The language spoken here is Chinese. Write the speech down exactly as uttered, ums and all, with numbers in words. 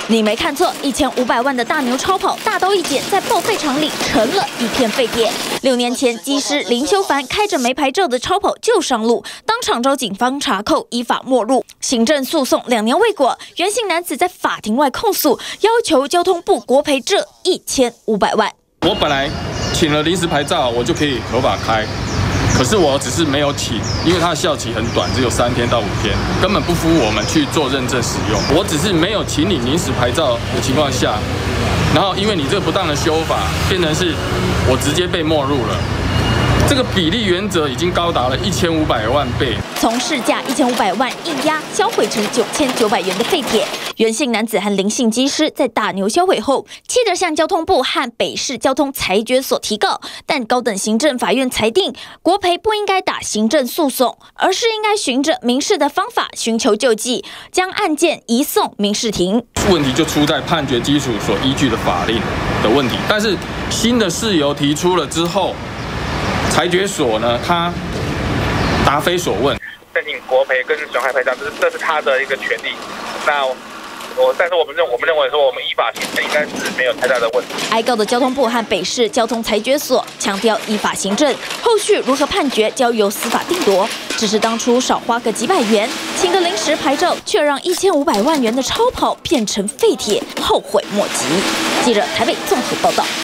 你没看错，一千五百万的大牛超跑大刀一剪，在报废场里成了一片废铁。六年前，机师林修凡开着没牌照的超跑就上路，当场遭警方查扣，依法没入。行政诉讼两年未果，袁姓男子在法庭外控诉，要求交通部国赔这一千五百万。 我本来请了临时牌照，我就可以合法开。 可是我只是没有请，因为它的效期很短，只有三天到五天，根本不符我们去做认证使用。我只是没有请你临时牌照的情况下，然后因为你这个不当的修法，变成是我直接被没入了。 这个比例原则已经高达了一千五百万倍， 从市价一千五百万硬压销毁成九千九百元的废铁。袁姓男子和林姓机师在大牛销毁后，气得向交通部和北市交通裁决所提告，但高等行政法院裁定，国赔不应该打行政诉讼，而是应该循着民事的方法寻求救济，将案件移送民事庭。 问题就出在判决基础所依据的法令的问题，但是新的事由提出了之后。 裁决所呢，他答非所问， 申请国赔跟损害赔偿，这是这是他的一个权利。那我，但是我们认我们认为说，我们依法行政应该是没有太大的问题。 挨告的交通部和北市交通裁决所强调依法行政，后续如何判决交由司法定夺。只是当初少花个几百元，请个临时牌照，却让一千五百万元的超跑变成废铁，后悔莫及。记者台北综合报道。